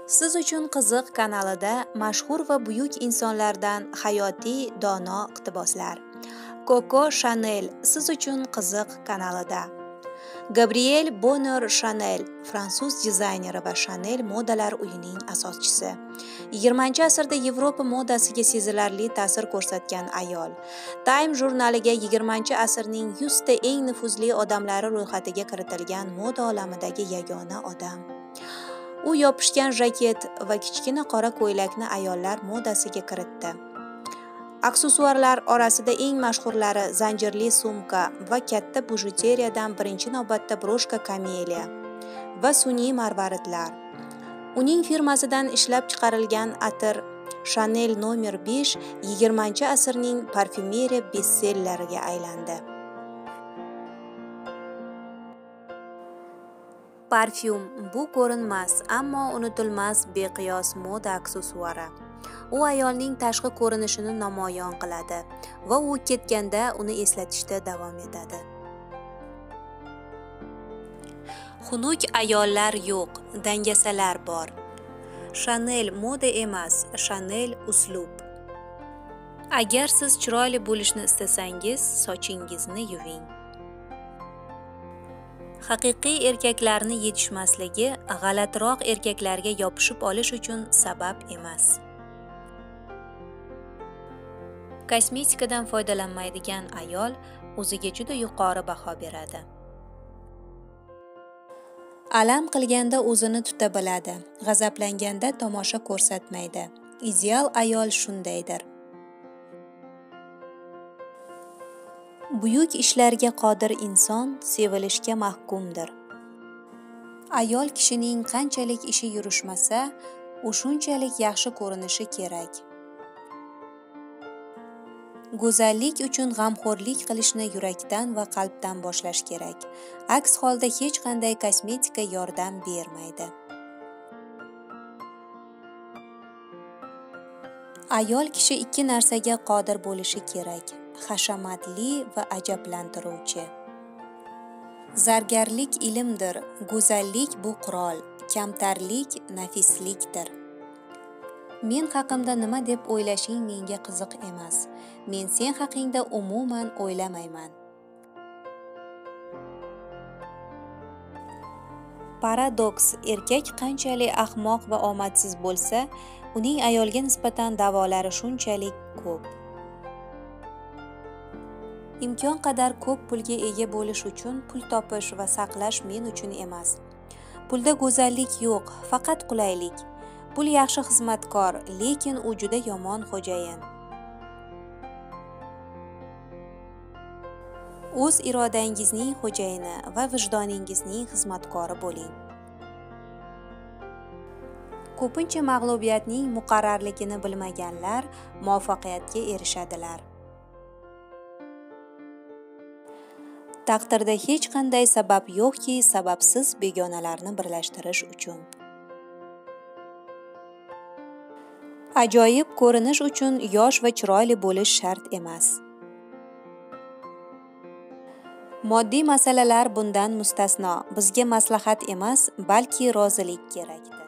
Siz uchun qiziq kanalida mashhur va buyuk insonlardan hayotiy dono iqtiboslar. Coco Chanel siz uchun qiziq kanalida. Gabrielle Bonheur-Chanel, fransuz dizayneri va Chanel modalar uyining asoschisi. 20-asrda Yevropa modasiga sezilarli ta'sir ko'rsatgan ayol. Time jurnaliga 20-asrning 100 ta eng nufuzli odamlari ro'yxatiga kiritilgan moda olamidagi yagona odam. U yopishgan jaket va kichkina qora ko'ylakni ayollar modasiga kiritdi. Aksessuarlar orasida eng mashhurlari zanjirli sumka va katta bijuteriyadan birinchi navbatda broshka kameliya va sun'iy marvaridlar. Uning firmasidan ishlab chiqarilgan atir Chanel nomer 5 20-asrning parfyumeriya bestselleriga aylandi. Parfyum bu ko'rinmas, ammo unutilmas beqiyos moda aksessuari. U ayolning tashqi ko'rinishini namoyon qiladi va u ketganda uni eslatishda davom etadi. Xunuk ayollar yo'q, dangasalar bor. Chanel moda emas, Chanel uslub. Agar siz chiroyli bo'lishni istasangiz, sochingizni yuving. Haqiqiy erkaklarni yetishmasligi g'alatiroq erkaklarga yopishib olish uchun sabab emas. Kosmetikadan foydalanmaydigan ayol o'ziga juda yuqori baho beradi. Alam qilganda o'zini tuta biladi, g'azablanganda tomosha ko'rsatmaydi. Ideal ayol shundaydir. Buyuk ishlarga qodir inson sevilishga mahkumdir. Ayol kishining qanchalik ishi yurishmasa, u shunchalik yaxshi ko'rinishi kerak. Go'zallik uchun g'amxo'rlik qilishni yurakdan va qalbdan boshlash kerak. Aks holda hech qanday kosmetika yordam bermaydi. Ayol kishi ikki narsaga qodir bo'lishi kerak: hashamatli va ajablantiruvchi. Zargarlik ilmdir, go'zallik bu qurol, kamtarlik nafislikdir. Men haqimda nima deb o'ylashing menga qiziq emas. Men sen haqingda umuman o'ylamayman. Paradoks: erkak qanchalik ahmoq va omadsiz bo'lsa, uning ayolga nisbatan da'volari shunchalik ko'p. Imkon qadar ko'p pulga ega bo'lish uchun pul topish va saqlash men uchun emas. Pulda go'zallik yo'q, faqat qulaylik. Pul yaxshi xizmatkor, lekin u juda yomon xo'jayin. O'z irodangizning xo'jayini va vijdoningizning xizmatkori bo'ling. Ko'pincha mag'lubiyatning muqarrarligini bilmaganlar muvaffaqiyatga erishadilar. Taqdirda hech qanday sabab yo'qki, sababsiz begonalarni birlashtirish uchun. Ajoyib ko'rinish uchun yosh va chiroyli bo'lish shart emas. Moddiy masalalar bundan mustasno. Bizga maslahat emas, balki rozilik kerakdir.